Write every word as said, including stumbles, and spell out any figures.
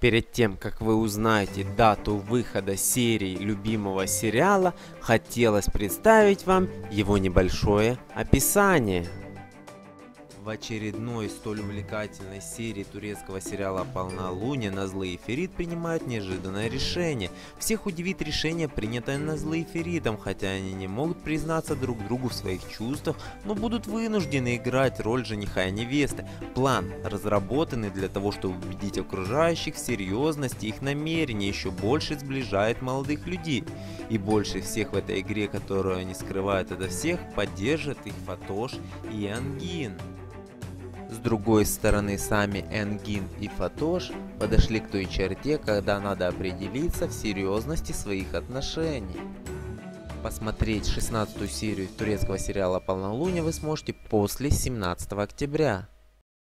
Перед тем, как вы узнаете дату выхода серии любимого сериала, хотелось представить вам его небольшое описание. В очередной столь увлекательной серии турецкого сериала «Полнолуние» Назлы и Ферит принимают неожиданное решение. Всех удивит решение, принятое Назлы и Феритом, хотя они не могут признаться друг другу в своих чувствах, но будут вынуждены играть роль жениха и невесты. План, разработанный для того, чтобы убедить окружающих в серьезности их намерений, еще больше сближает молодых людей. И больше всех в этой игре, которую они скрывают ото всех, поддержат их Фатош и Энгин. С другой стороны, сами Энгин и Фатош подошли к той черте, когда надо определиться в серьезности своих отношений. Посмотреть шестнадцатую серию турецкого сериала «Полнолуние» вы сможете после семнадцатого октября.